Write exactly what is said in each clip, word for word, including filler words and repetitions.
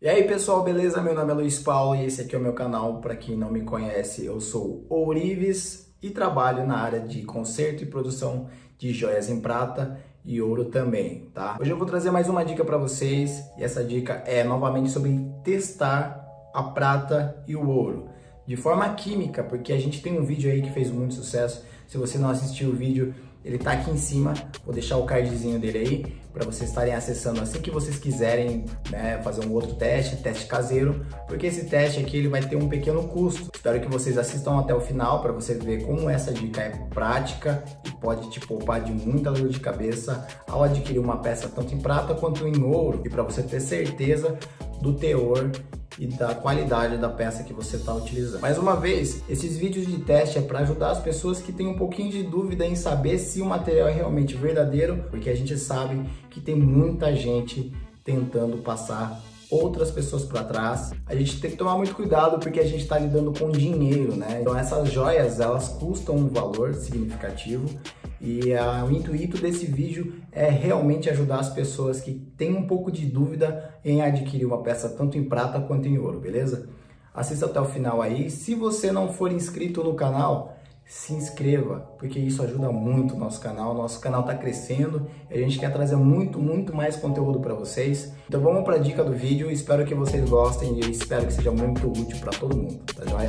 E aí pessoal, beleza? Meu nome é Luiz Paulo e esse aqui é o meu canal. Para quem não me conhece, eu sou Ourives e trabalho na área de conserto e produção de joias em prata e ouro também, tá? Hoje eu vou trazer mais uma dica para vocês e essa dica é novamente sobre testar a prata e o ouro de forma química, porque a gente tem um vídeo aí que fez muito sucesso. Se você não assistiu o vídeo, ele tá aqui em cima, vou deixar o cardzinho dele aí para vocês estarem acessando assim que vocês quiserem, né, fazer um outro teste, teste caseiro, porque esse teste aqui ele vai ter um pequeno custo. Espero que vocês assistam até o final para você ver como essa dica é prática e pode te poupar de muita dor de cabeça ao adquirir uma peça tanto em prata quanto em ouro, e para você ter certeza do teor e da qualidade da peça que você está utilizando. Mais uma vez, esses vídeos de teste é para ajudar as pessoas que têm um pouquinho de dúvida em saber se o material é realmente verdadeiro, porque a gente sabe que tem muita gente tentando passar outras pessoas para trás. A gente tem que tomar muito cuidado porque a gente está lidando com dinheiro, né? Então essas joias, elas custam um valor significativo. E a, o intuito desse vídeo é realmente ajudar as pessoas que têm um pouco de dúvida em adquirir uma peça tanto em prata quanto em ouro, beleza? Assista até o final aí. Se você não for inscrito no canal, se inscreva, porque isso ajuda muito o nosso canal. Nosso canal está crescendo e a gente quer trazer muito, muito mais conteúdo para vocês. Então vamos para a dica do vídeo. Espero que vocês gostem e espero que seja muito útil para todo mundo, tá joia?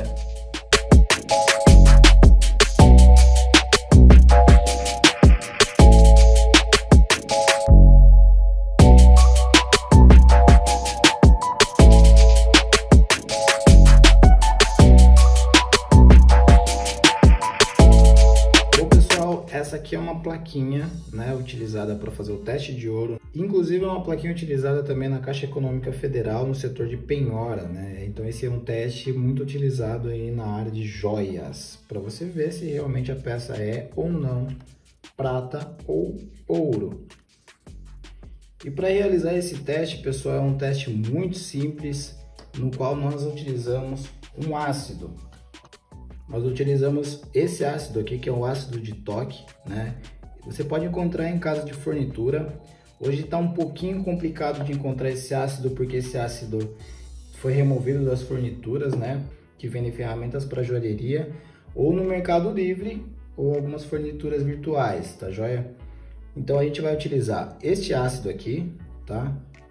Essa aqui é uma plaquinha, né, utilizada para fazer o teste de ouro. Inclusive é uma plaquinha utilizada também na Caixa Econômica Federal no setor de penhora, né? Então esse é um teste muito utilizado aí na área de joias, para você ver se realmente a peça é ou não prata ou ouro. E para realizar esse teste, pessoal, é um teste muito simples, no qual nós utilizamos um ácido. Nós utilizamos esse ácido aqui, que é o ácido de toque, né? Você pode encontrar em casa de fornitura. Hoje está um pouquinho complicado de encontrar esse ácido, porque esse ácido foi removido das fornituras, né? Que vendem ferramentas para joalheria, ou no Mercado Livre, ou algumas fornituras virtuais, tá joia? Então a gente vai utilizar este ácido aqui, tá?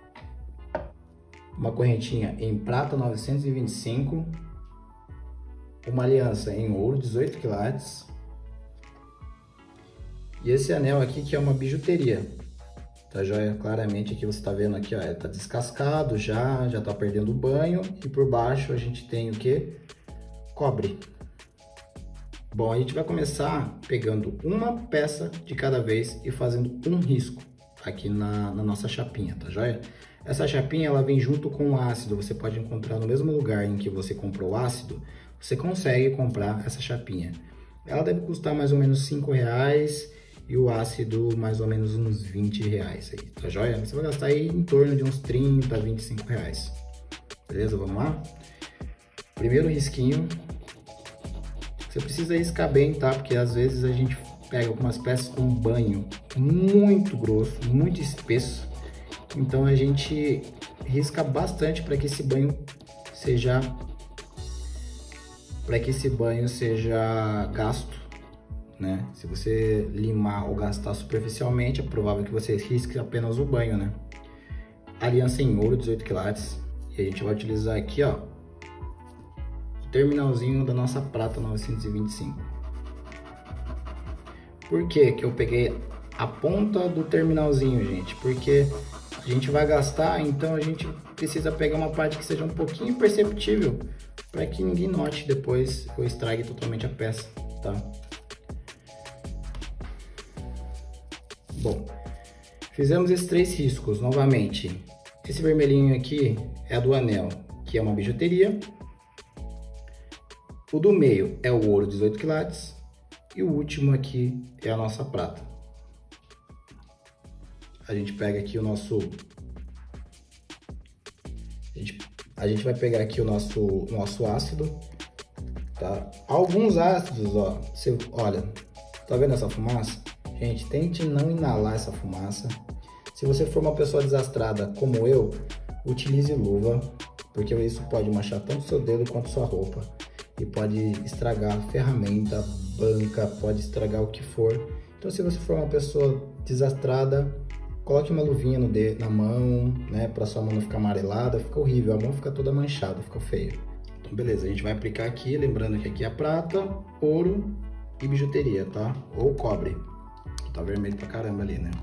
Uma correntinha em prata novecentos e vinte e cinco. Uma aliança em ouro dezoito quilates e esse anel aqui que é uma bijuteria, tá joia? Claramente aqui você tá vendo aqui, ó, ele tá descascado já, já tá perdendo o banho, e por baixo a gente tem o que? Cobre. Bom, a gente vai começar pegando uma peça de cada vez e fazendo um risco aqui na, na nossa chapinha, tá joia? Essa chapinha ela vem junto com o ácido, você pode encontrar no mesmo lugar em que você comprou o ácido. Você consegue comprar essa chapinha. Ela deve custar mais ou menos cinco reais e o ácido mais ou menos uns vinte reais aí, tá joia? Você vai gastar aí em torno de uns trinta, vinte e cinco reais. Beleza? Vamos lá? Primeiro risquinho. Você precisa riscar bem, tá? Porque às vezes a gente pega algumas peças com um banho muito grosso, muito espesso. Então a gente risca bastante para que esse banho seja para que esse banho seja gasto, né? Se você limar ou gastar superficialmente, é provável que você risque apenas o banho, né? Aliança em ouro dezoito quilates, e a gente vai utilizar aqui, ó, o terminalzinho da nossa prata novecentos e vinte e cinco. Por que que eu peguei a ponta do terminalzinho, gente? Porque a gente vai gastar, então a gente precisa pegar uma parte que seja um pouquinho perceptível, para que ninguém note depois ou estrague totalmente a peça, tá? Bom, fizemos esses três riscos novamente. Esse vermelhinho aqui é do anel, que é uma bijuteria. O do meio é o ouro dezoito quilates e o último aqui é a nossa prata. A gente pega aqui o nosso a gente, a gente vai pegar aqui o nosso nosso ácido, tá? Alguns ácidos, ó, você olha, tá vendo essa fumaça? Gente, tente não inalar essa fumaça. Se você for uma pessoa desastrada como eu, utilize luva, porque isso pode manchar tanto seu dedo quanto sua roupa e pode estragar ferramenta, banca, pode estragar o que for. Então, se você for uma pessoa desastrada, coloque uma luvinha no dedo, na mão, né, para sua mão não ficar amarelada, fica horrível, a mão fica toda manchada, fica feio. Então, beleza, a gente vai aplicar aqui, lembrando que aqui é prata, ouro e bijuteria, tá? Ou cobre. Tá vermelho pra caramba ali, né?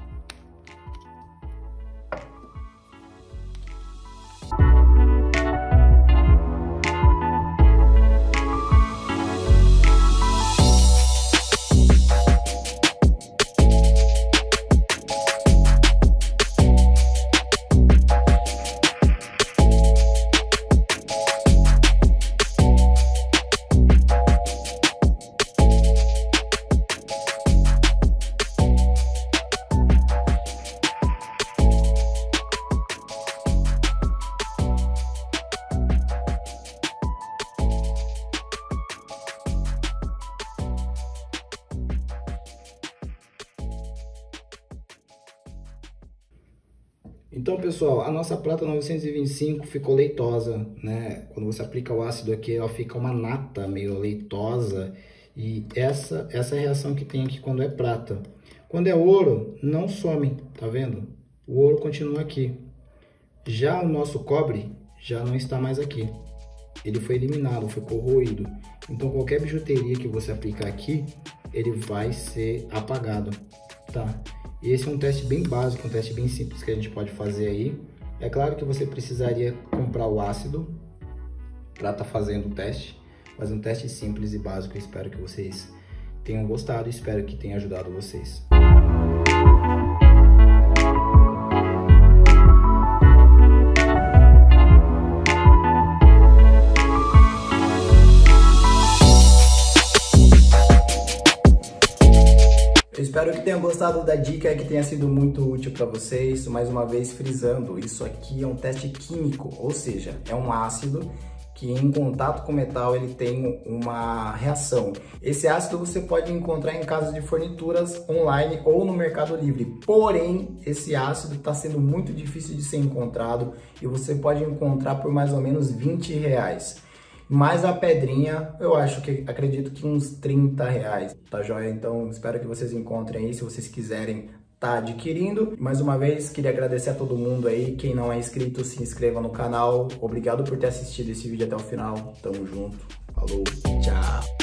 Então, pessoal, a nossa prata novecentos e vinte e cinco ficou leitosa, né? Quando você aplica o ácido aqui, ela fica uma nata meio leitosa. E essa, essa é a reação que tem aqui quando é prata. Quando é ouro, não some, tá vendo? O ouro continua aqui. Já o nosso cobre já não está mais aqui. Ele foi eliminado, foi corroído. Então, qualquer bijuteria que você aplicar aqui, ele vai ser apagado, tá? E esse é um teste bem básico, um teste bem simples que a gente pode fazer aí. É claro que você precisaria comprar o ácido para estar fazendo o teste, mas um teste simples e básico. Eu espero que vocês tenham gostado e espero que tenha ajudado vocês. Eu espero que tenham gostado da dica, que tenha sido muito útil para vocês. Mais uma vez frisando, isso aqui é um teste químico, ou seja, é um ácido que em contato com o metal ele tem uma reação. Esse ácido você pode encontrar em casas de fornituras online ou no Mercado Livre. Porém, esse ácido está sendo muito difícil de ser encontrado e você pode encontrar por mais ou menos vinte reais. Mais a pedrinha, eu acho que, acredito que uns trinta reais, tá joia? Então, espero que vocês encontrem aí, se vocês quiserem tá adquirindo. Mais uma vez, queria agradecer a todo mundo aí. Quem não é inscrito, se inscreva no canal. Obrigado por ter assistido esse vídeo até o final. Tamo junto. Falou, tchau.